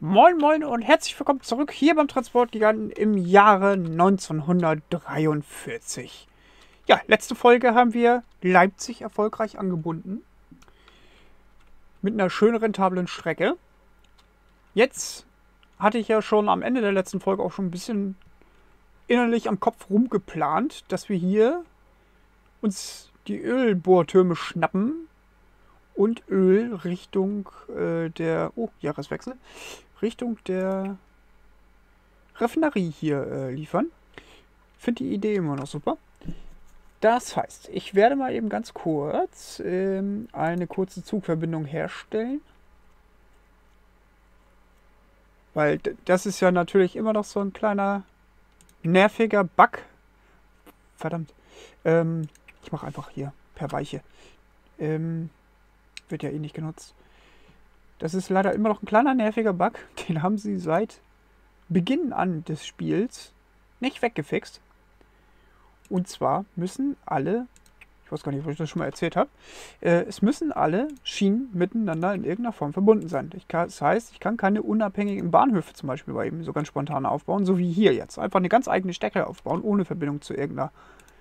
Moin Moin und herzlich willkommen zurück hier beim Transportgiganten im Jahre 1943. Ja, letzte Folge haben wir Leipzig erfolgreich angebunden. Mit einer schön rentablen Strecke. Jetzt hatte ich ja schon am Ende der letzten Folge auch schon ein bisschen innerlich am Kopf rumgeplant, dass wir hier uns die Ölbohrtürme schnappen und Öl Richtung Jahreswechsel, Richtung der Raffinerie hier liefern. Finde die Idee immer noch super. Das heißt, ich werde mal eben ganz kurz eine kurze Zugverbindung herstellen. Weil das ist ja natürlich immer noch so ein kleiner nerviger Bug. Verdammt. Ich mache einfach hier per Weiche. Wird ja eh nicht genutzt. Das ist leider immer noch ein kleiner nerviger Bug. Den haben sie seit Beginn an des Spiels nicht weggefixt. Und zwar müssen alle, ich weiß gar nicht, ob ich das schon mal erzählt habe, es müssen alle Schienen miteinander in irgendeiner Form verbunden sein. Das heißt, ich kann keine unabhängigen Bahnhöfe zum Beispiel bei ihm so ganz spontan aufbauen, so wie hier jetzt. Einfach eine ganz eigene Strecke aufbauen, ohne Verbindung zu irgendeiner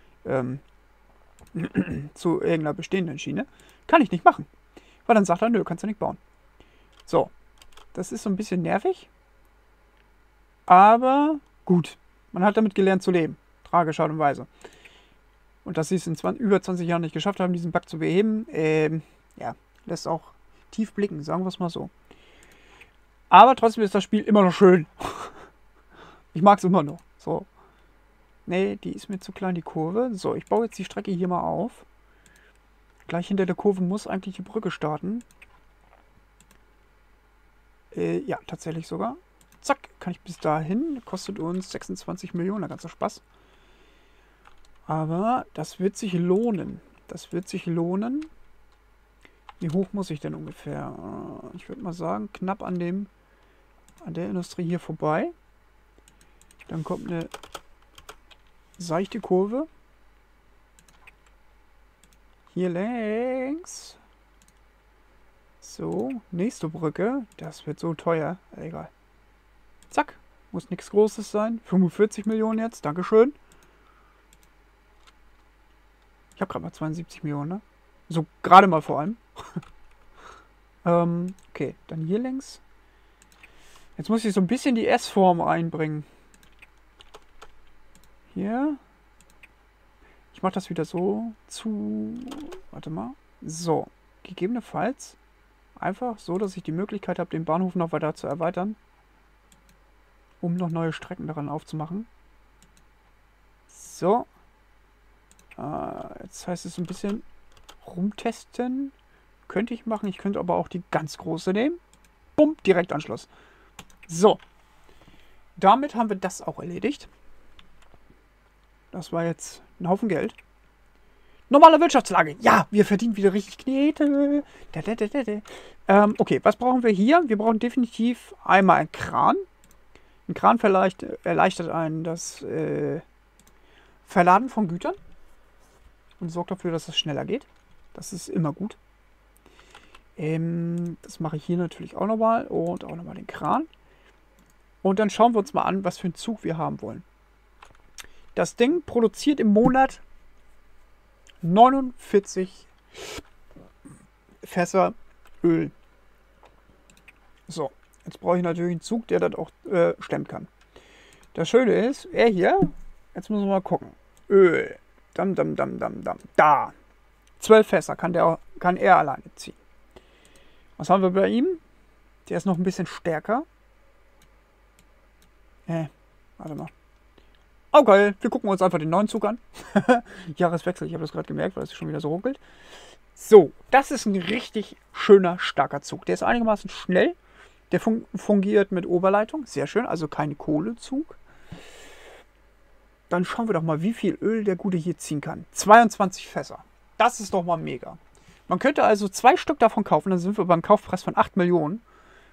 bestehenden Schiene. Kann ich nicht machen. Weil dann sagt er, nö, kannst du nicht bauen. So, das ist so ein bisschen nervig. Aber gut, man hat damit gelernt zu leben. Tragische Art und Weise. Und dass sie es in über 20 Jahren nicht geschafft haben, diesen Bug zu beheben, ja, lässt auch tief blicken, sagen wir es mal so. Aber trotzdem ist das Spiel immer noch schön. Ich mag es immer noch. So. Nee, die ist mir zu klein, die Kurve. So, ich baue jetzt die Strecke hier mal auf. Gleich hinter der Kurve muss eigentlich die Brücke starten. Ja, tatsächlich sogar. Zack, kann ich bis dahin. Kostet uns 26 Millionen, der ganze Spaß. Aber das wird sich lohnen. Das wird sich lohnen. Wie hoch muss ich denn ungefähr? Ich würde mal sagen, knapp an der Industrie hier vorbei. Dann kommt eine seichte Kurve. Hier längs. So, nächste Brücke. Das wird so teuer. Egal. Zack. Muss nichts Großes sein. 45 Millionen jetzt. Dankeschön. Ich habe gerade mal 72 Millionen, ne? So gerade mal vor allem. Okay, dann hier längs. Jetzt muss ich so ein bisschen die S-Form reinbringen. Hier. Ich mache das wieder so zu... Warte mal. So. Gegebenenfalls einfach so, dass ich die Möglichkeit habe, den Bahnhof noch weiter zu erweitern. Um noch neue Strecken daran aufzumachen. So. Jetzt heißt es ein bisschen rumtesten. Könnte ich machen. Ich könnte aber auch die ganz große nehmen. Bumm, Direktanschluss. So. Damit haben wir das auch erledigt. Das war jetzt ein Haufen Geld. Normale Wirtschaftslage. Ja, wir verdienen wieder richtig Knete. Okay, was brauchen wir hier? Wir brauchen definitiv einmal einen Kran. Ein Kran erleichtert einen das Verladen von Gütern. Und sorgt dafür, dass es schneller geht. Das ist immer gut. Das mache ich hier natürlich auch nochmal. Und auch nochmal den Kran. Und dann schauen wir uns mal an, was für einen Zug wir haben wollen. Das Ding produziert im Monat 49 Fässer Öl. So, jetzt brauche ich natürlich einen Zug, der das auch stemmen kann. Das Schöne ist, er hier, jetzt müssen wir mal gucken. Öl. Da. 12 Fässer kann er alleine ziehen. Was haben wir bei ihm? Der ist noch ein bisschen stärker. Warte mal. Okay, wir gucken uns einfach den neuen Zug an. Jahreswechsel, ich habe das gerade gemerkt, weil es schon wieder so ruckelt. So, das ist ein richtig schöner, starker Zug. Der ist einigermaßen schnell. Der fungiert mit Oberleitung. Sehr schön, also kein Kohlezug. Dann schauen wir doch mal, wie viel Öl der Gute hier ziehen kann. 22 Fässer. Das ist doch mal mega. Man könnte also 2 Stück davon kaufen, dann sind wir beim Kaufpreis von 8 Millionen.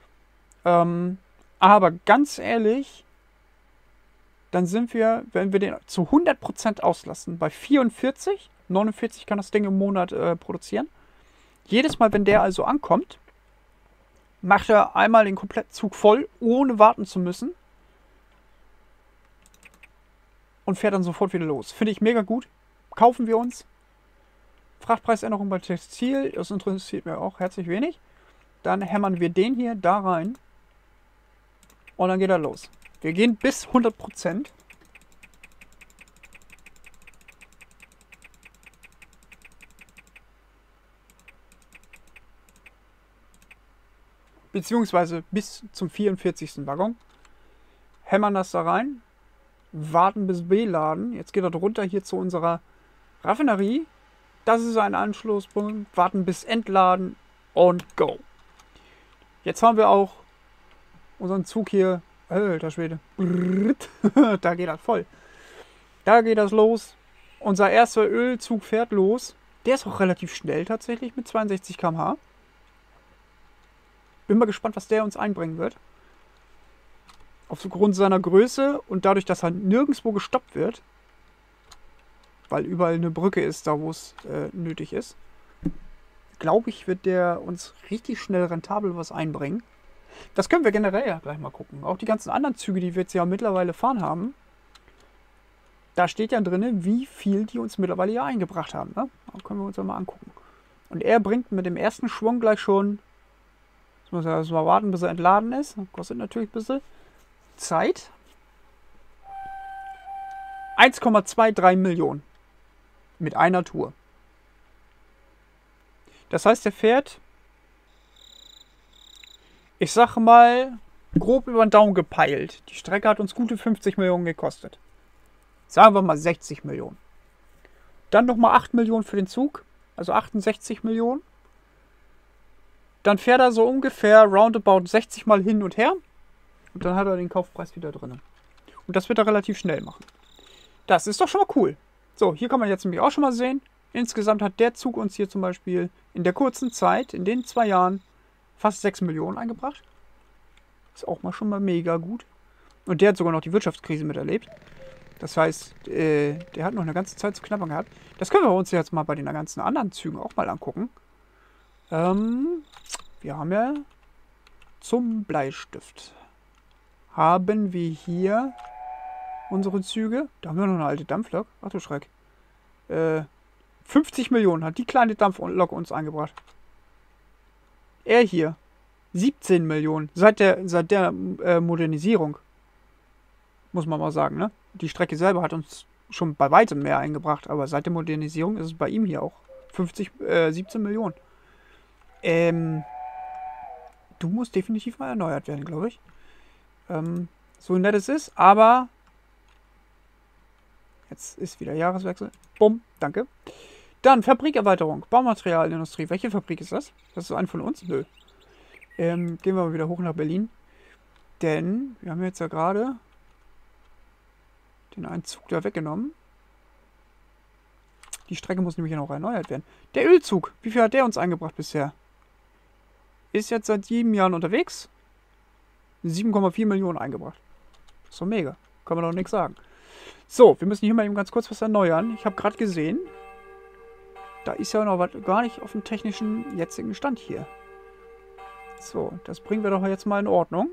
Aber ganz ehrlich, dann sind wir, wenn wir den zu 100% auslassen, bei 44. 49 kann das Ding im Monat produzieren. Jedes Mal, wenn der also ankommt, macht er einmal den kompletten Zug voll, ohne warten zu müssen. Und fährt dann sofort wieder los. Finde ich mega gut. Kaufen wir uns. Frachtpreisänderung bei Textil. Das interessiert mir auch herzlich wenig. Dann hämmern wir den hier da rein. Und dann geht er los. Wir gehen bis 100%. Beziehungsweise bis zum 44. Waggon. Hämmern das da rein. Warten bis beladen. Jetzt geht er runter hier zu unserer Raffinerie. Das ist ein Anschlusspunkt. Warten bis entladen und go. Jetzt haben wir auch unseren Zug hier. Alter Schwede. Da geht das voll. Da geht das los. Unser erster Ölzug fährt los. Der ist auch relativ schnell tatsächlich mit 62 km/h. Bin mal gespannt, was der uns einbringen wird. Aufgrund seiner Größe und dadurch, dass er nirgendwo gestoppt wird. Weil überall eine Brücke ist, da wo es nötig ist. Glaube ich, wird der uns richtig schnell rentabel was einbringen. Das können wir generell ja gleich mal gucken. Auch die ganzen anderen Züge, die wir jetzt ja mittlerweile fahren haben. Da steht ja drin, wie viel die uns mittlerweile hier eingebracht haben. Ne? Da können wir uns ja mal angucken. Und er bringt mit dem ersten Schwung gleich schon. Jetzt muss er erst mal warten, bis er entladen ist. Kostet natürlich ein bisschen Zeit. 1,23 Millionen. Mit einer Tour. Das heißt, er fährt, ich sage mal, grob über den Daumen gepeilt. Die Strecke hat uns gute 50 Millionen gekostet. Sagen wir mal 60 Millionen. Dann nochmal 8 Millionen für den Zug. Also 68 Millionen. Dann fährt er so ungefähr roundabout 60 Mal hin und her. Und dann hat er den Kaufpreis wieder drin. Und das wird er relativ schnell machen. Das ist doch schon mal cool. So, hier kann man jetzt nämlich auch schon mal sehen. Insgesamt hat der Zug uns hier zum Beispiel in der kurzen Zeit, in den 2 Jahren, fast 6 Millionen eingebracht. Ist auch mal schon mal mega gut. Und der hat sogar noch die Wirtschaftskrise miterlebt. Das heißt, der hat noch eine ganze Zeit zu knabbern gehabt. Das können wir uns jetzt mal bei den ganzen anderen Zügen auch mal angucken. Wir haben ja zum Bleistift. Haben wir hier unsere Züge. Da haben wir noch eine alte Dampflok. Ach du Schreck. 50 Millionen hat die kleine Dampflok uns eingebracht. Er hier. 17 Millionen. Seit der Modernisierung. Muss man mal sagen, ne? Die Strecke selber hat uns schon bei weitem mehr eingebracht, aber seit der Modernisierung ist es bei ihm hier auch 17 Millionen. Du musst definitiv mal erneuert werden, glaube ich. So nett es ist, aber jetzt ist wieder Jahreswechsel. Bumm, danke. Dann Fabrikerweiterung, Baumaterialindustrie. Welche Fabrik ist das? Das ist eine von uns? Nö. Gehen wir mal wieder hoch nach Berlin. Denn wir haben jetzt ja gerade den einen Zug da weggenommen. Die Strecke muss nämlich noch erneuert werden. Der Ölzug, wie viel hat der uns eingebracht bisher? Ist jetzt seit 7 Jahren unterwegs. 7,4 Millionen eingebracht. Das ist doch mega. Kann man doch nichts sagen. So, wir müssen hier mal eben ganz kurz was erneuern. Ich habe gerade gesehen, da ist ja noch was gar nicht auf dem technischen jetzigen Stand hier. So, das bringen wir doch jetzt mal in Ordnung.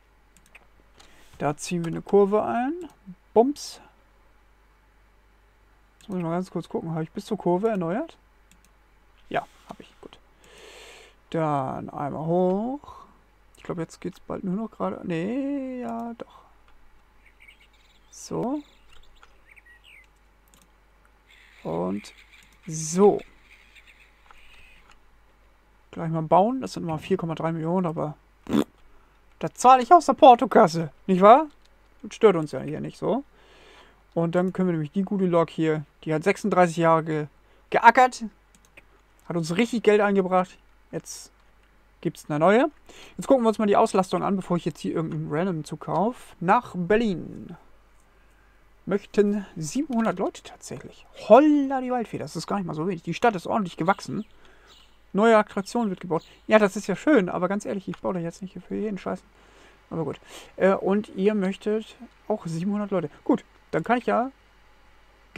Da ziehen wir eine Kurve ein. Bums. Jetzt muss ich mal ganz kurz gucken. Habe ich bis zur Kurve erneuert? Ja, habe ich. Gut. Dann einmal hoch. Ich glaube, jetzt geht es bald nur noch gerade. Nee, ja, doch. So. Und so. Gleich mal bauen. Das sind mal 4,3 Millionen, aber das zahle ich aus der Portokasse. Nicht wahr? Das stört uns ja hier nicht so. Und dann können wir nämlich die gute Lok hier, die hat 36 Jahre geackert. Hat uns richtig Geld eingebracht. Jetzt gibt es eine neue. Jetzt gucken wir uns mal die Auslastung an, bevor ich jetzt hier irgendeinen Random Zug kaufe. Nach Berlin. Möchten 700 Leute tatsächlich. Holla die Waldfee, das ist gar nicht mal so wenig. Die Stadt ist ordentlich gewachsen. Neue Attraktion wird gebaut. Ja, das ist ja schön, aber ganz ehrlich, ich baue da jetzt nicht für jeden Scheiß. Aber gut. Und ihr möchtet auch 700 Leute. Gut, dann kann ich ja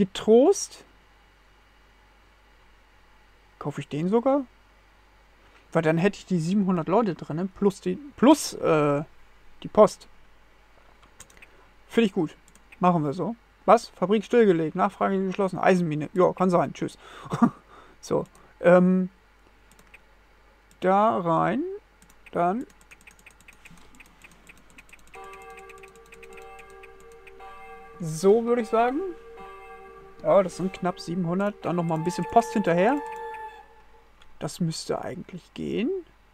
getrost... Kaufe ich den sogar? Weil dann hätte ich die 700 Leute drin, plus die Post. Finde ich gut. Machen wir so. Was? Fabrik stillgelegt. Nachfrage geschlossen. Eisenmine. Ja, kann sein. Tschüss. So. Da rein. Dann. So würde ich sagen. Ja, das sind knapp 700. Dann nochmal ein bisschen Post hinterher. Das müsste eigentlich gehen.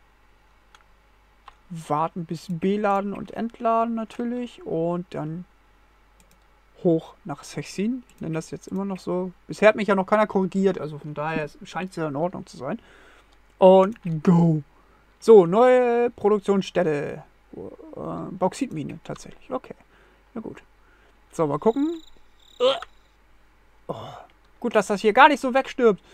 Warten bis beladen und entladen natürlich. Und dann hoch nach Sechsin. Ich nenne das jetzt immer noch so. Bisher hat mich ja noch keiner korrigiert. Also von daher scheint es ja in Ordnung zu sein. Und go. So, neue Produktionsstätte. Bauxitmine tatsächlich. Okay. Na gut. So, mal gucken. Oh, gut, dass das hier gar nicht so wegstirbt.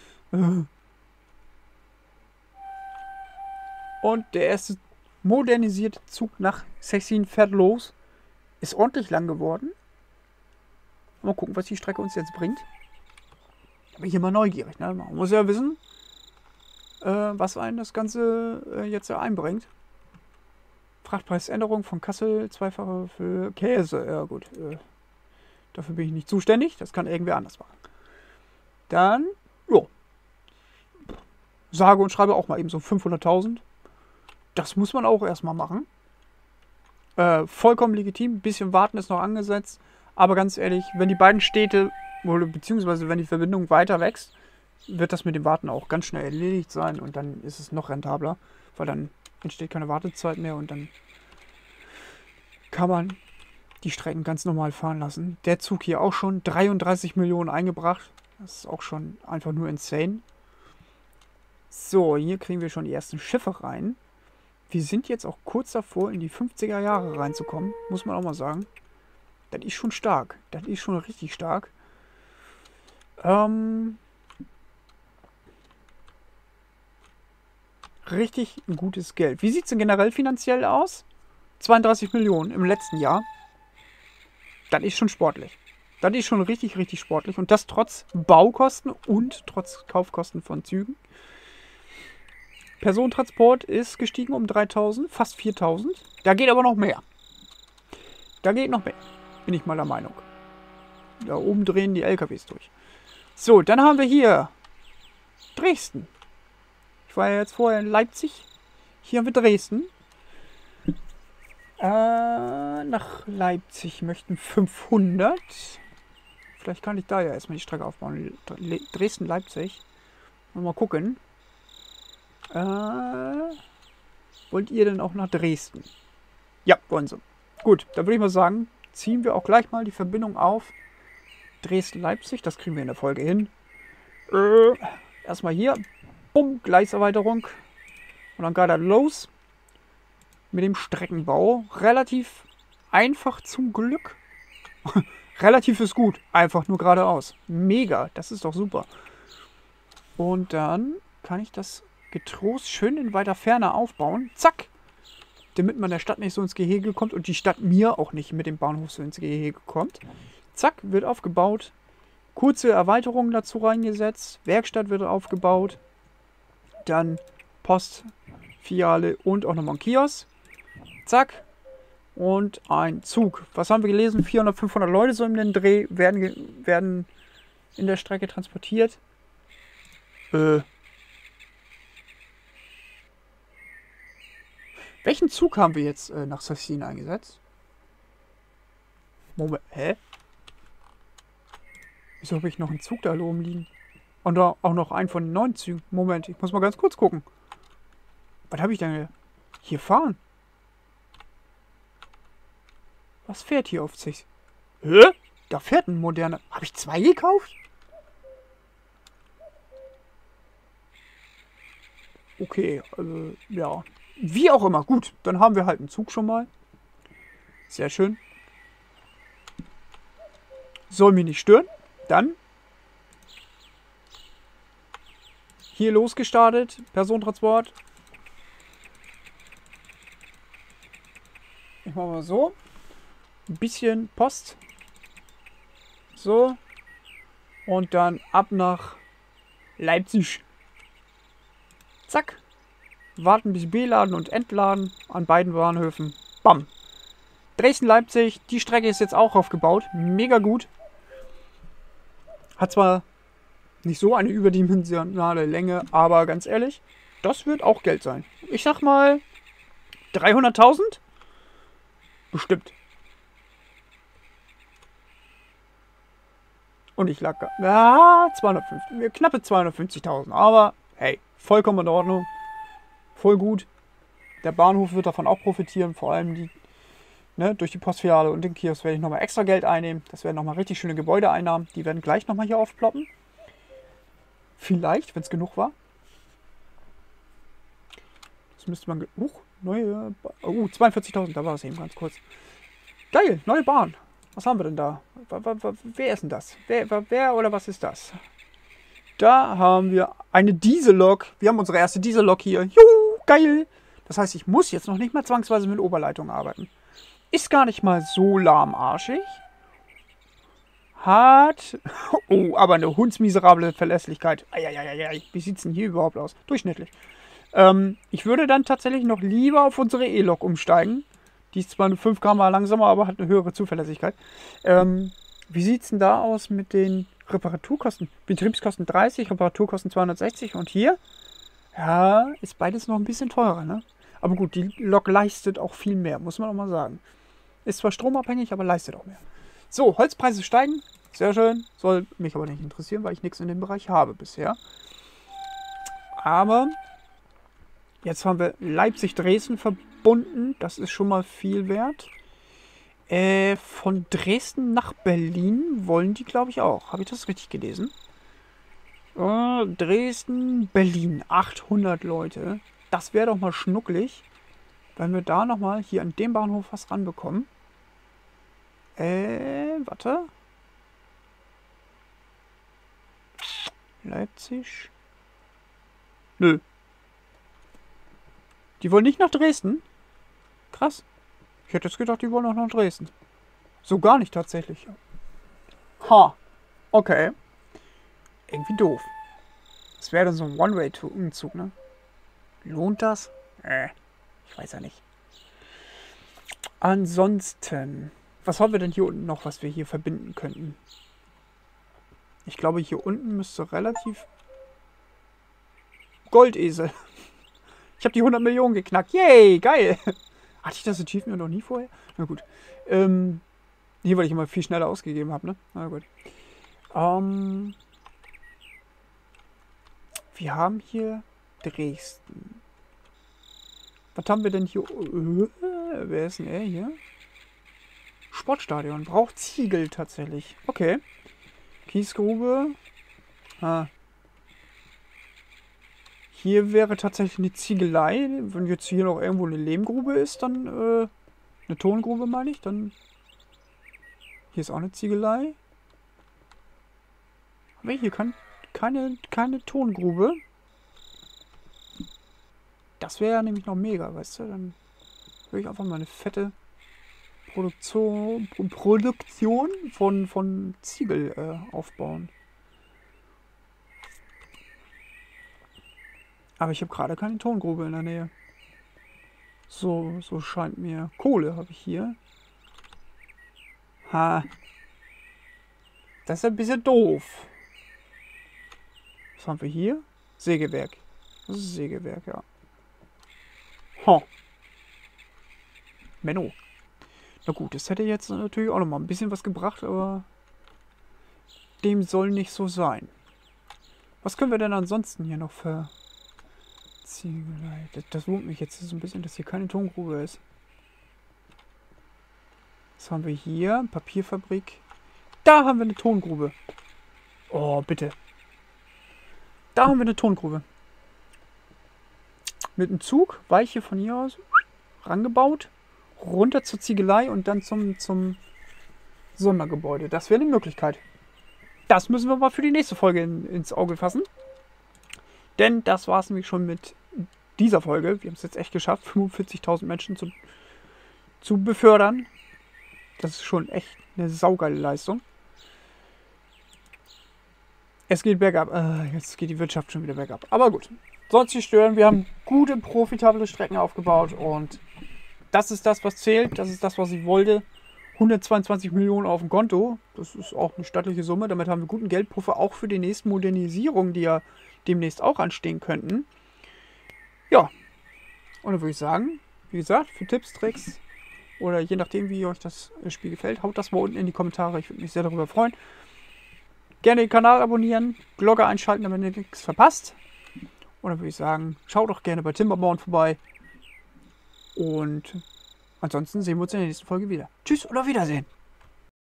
Und der erste modernisierte Zug nach Sechsin fährt los. Ist ordentlich lang geworden. Mal gucken, was die Strecke uns jetzt bringt. Da bin ich immer neugierig. Ne? Man muss ja wissen, was einen das Ganze jetzt einbringt. Frachtpreisänderung von Kassel, zweifache für Käse. Ja gut, dafür bin ich nicht zuständig. Das kann irgendwer anders machen. Dann, jo. Sage und schreibe auch mal eben so 500.000. Das muss man auch erstmal machen. Vollkommen legitim. Ein bisschen warten ist noch angesetzt. Aber ganz ehrlich, wenn die beiden Städte, beziehungsweise wenn die Verbindung weiter wächst, wird das mit dem Warten auch ganz schnell erledigt sein. Und dann ist es noch rentabler. Weil dann entsteht keine Wartezeit mehr. Und dann kann man die Strecken ganz normal fahren lassen. Der Zug hier auch schon 33 Millionen eingebracht. Das ist auch schon einfach nur insane. So, hier kriegen wir schon die ersten Schiffe rein. Wir sind jetzt auch kurz davor, in die 50er Jahre reinzukommen. Muss man auch mal sagen. Das ist schon stark. Das ist schon richtig stark. Richtig gutes Geld. Wie sieht es denn generell finanziell aus? 32 Millionen im letzten Jahr. Das ist schon sportlich. Das ist schon richtig, richtig sportlich. Und das trotz Baukosten und trotz Kaufkosten von Zügen. Personentransport ist gestiegen um 3.000, fast 4.000. Da geht aber noch mehr. Da geht noch mehr. Bin ich mal der Meinung. Da oben drehen die LKWs durch. So, dann haben wir hier Dresden. Ich war ja jetzt vorher in Leipzig. Hier haben wir Dresden. Nach Leipzig möchten 500. Vielleicht kann ich da ja erstmal die Strecke aufbauen. Dresden-Leipzig. Mal gucken. Wollt ihr denn auch nach Dresden? Ja, wollen sie. Gut, dann würde ich mal sagen, ziehen wir auch gleich mal die Verbindung auf. Dresden-Leipzig, das kriegen wir in der Folge hin. Erstmal hier. Bumm, Gleiserweiterung. Und dann geht das los. Mit dem Streckenbau. Relativ einfach zum Glück. Relativ ist gut. Einfach nur geradeaus. Mega, das ist doch super. Und dann kann ich das getrost schön in weiter Ferne aufbauen. Zack. Damit man der Stadt nicht so ins Gehege kommt und die Stadt mir auch nicht mit dem Bahnhof so ins Gehege kommt. Zack, wird aufgebaut. Kurze Erweiterungen dazu reingesetzt. Werkstatt wird aufgebaut. Dann Postfiliale und auch nochmal ein Kiosk. Zack. Und ein Zug. Was haben wir gelesen? 400, 500 Leute so in den Dreh werden in der Strecke transportiert. Welchen Zug haben wir jetzt nach Sassin eingesetzt? Moment, hä? Wieso habe ich noch einen Zug da oben liegen? Und da auch noch einen von den 9 Zügen. Moment, ich muss mal ganz kurz gucken. Was habe ich denn hier fahren? Was fährt hier auf sich? Hä? Da fährt ein moderner. Habe ich 2 gekauft? Okay, ja. Wie auch immer. Gut, dann haben wir halt einen Zug schon mal. Sehr schön. Soll mich nicht stören. Dann hier losgestartet. Personentransport. Ich mache mal so. Ein bisschen Post. So. Und dann ab nach Leipzig. Zack. warten bis B-Laden und Entladen an beiden Bahnhöfen. Bam. Dresden-Leipzig, die Strecke ist jetzt auch aufgebaut. Mega gut. Hat zwar nicht so eine überdimensionale Länge, aber ganz ehrlich, das wird auch Geld sein. Ich sag mal 300.000? Bestimmt. Und ich lag knappe 250.000. Aber hey, vollkommen in Ordnung. Voll gut. Der Bahnhof wird davon auch profitieren. Vor allem die, durch die Postfiliale und den Kiosk werde ich nochmal extra Geld einnehmen. Das werden nochmal richtig schöne Gebäudeeinnahmen. Die werden gleich nochmal hier aufploppen. Vielleicht, wenn es genug war. Das müsste man... neue... 42.000, da war es eben ganz kurz. Geil, neue Bahn. Was haben wir denn da? Wer ist denn das? Wer oder was ist das? Da haben wir eine Diesellok. Wir haben unsere erste Diesellok hier. Juhu, geil. Das heißt, ich muss jetzt noch nicht mal zwangsweise mit Oberleitung arbeiten. Ist gar nicht mal so lahmarschig. Hat... Oh, aber eine hundsmiserable Verlässlichkeit. Eieieiei. Wie sieht es denn hier überhaupt aus? Durchschnittlich. Ich würde dann tatsächlich noch lieber auf unsere E-Lok umsteigen. Die ist zwar eine 5 km langsamer, aber hat eine höhere Zuverlässigkeit. Wie sieht es denn da aus mit den Reparaturkosten? Betriebskosten 30, Reparaturkosten 260 und hier? Ja, ist beides noch ein bisschen teurer, ne? Aber gut, die Lok leistet auch viel mehr, muss man auch mal sagen. Ist zwar stromabhängig, aber leistet auch mehr. So, Holzpreise steigen. Sehr schön. Soll mich aber nicht interessieren, weil ich nichts in dem Bereich habe bisher. Aber jetzt haben wir Leipzig-Dresden verbunden. Das ist schon mal viel wert. Von Dresden nach Berlin wollen die, glaube ich, auch. Habe ich das richtig gelesen? Dresden, Berlin. 800 Leute. Das wäre doch mal schnucklig, wenn wir da nochmal hier an dem Bahnhof was ranbekommen. Warte. Leipzig. Nö. Die wollen nicht nach Dresden? Krass. Ich hätte jetzt gedacht, die wollen auch nach Dresden. So gar nicht tatsächlich. Ha. Okay. Irgendwie doof. Das wäre dann so ein One-Way-Umzug, ne? Lohnt das? Ich weiß ja nicht. Ansonsten, was haben wir denn hier unten noch, was wir hier verbinden könnten? Ich glaube, hier unten müsste relativ... Goldesel. Ich habe die 100 Millionen geknackt. Yay, geil. Hatte ich das Achievement noch nie vorher? Na gut. Hier, weil ich immer viel schneller ausgegeben habe, ne? Na gut. Wir haben hier Dresden. Was haben wir denn hier? Wer ist denn er hier? Sportstadion. Braucht Ziegel tatsächlich. Okay. Kiesgrube. Hier wäre tatsächlich eine Ziegelei. Wenn jetzt hier noch irgendwo eine Lehmgrube ist, dann eine Tongrube meine ich. Dann hier ist auch eine Ziegelei. Aber hier keine Tongrube. Das wäre ja nämlich noch mega, weißt du? Dann würde ich einfach mal eine fette Produktion von Ziegel aufbauen. Aber ich habe gerade keine Tongrube in der Nähe. So scheint mir. Kohle habe ich hier. Ha. Das ist ein bisschen doof. Was haben wir hier? Sägewerk. Das ist Sägewerk, ja. Ha. Menno. Na gut, das hätte jetzt natürlich auch noch mal ein bisschen was gebracht, aber dem soll nicht so sein. Was können wir denn ansonsten hier noch für Ziegelei? Das wundert mich jetzt so ein bisschen, dass hier keine Tongrube ist. Was haben wir hier? Papierfabrik. Da haben wir eine Tongrube. Oh, bitte. Da haben wir eine Tongrube. Mit einem Zug, Weiche von hier aus, rangebaut, runter zur Ziegelei und dann zum Sondergebäude. Das wäre eine Möglichkeit. Das müssen wir mal für die nächste Folge ins Auge fassen. Denn das war es nämlich schon mit dieser Folge. Wir haben es jetzt echt geschafft, 45.000 Menschen zu befördern. Das ist schon echt eine saugeile Leistung. Es geht bergab. Jetzt geht die Wirtschaft schon wieder bergab. Aber gut. sonst nicht stören. Wir haben gute, profitable Strecken aufgebaut und das ist das, was zählt. Das ist das, was ich wollte. 122 Millionen auf dem Konto. Das ist auch eine stattliche Summe. Damit haben wir guten Geldpuffer, auch für die nächsten Modernisierungen, die ja demnächst auch anstehen könnten. Ja, und dann würde ich sagen, wie gesagt, für Tipps, Tricks oder je nachdem, wie euch das Spiel gefällt, haut das mal unten in die Kommentare. Ich würde mich sehr darüber freuen. Gerne den Kanal abonnieren, Glocke einschalten, damit ihr nichts verpasst. Und dann würde ich sagen, schaut doch gerne bei Timberborn vorbei. Und ansonsten sehen wir uns in der nächsten Folge wieder. Tschüss und auf Wiedersehen.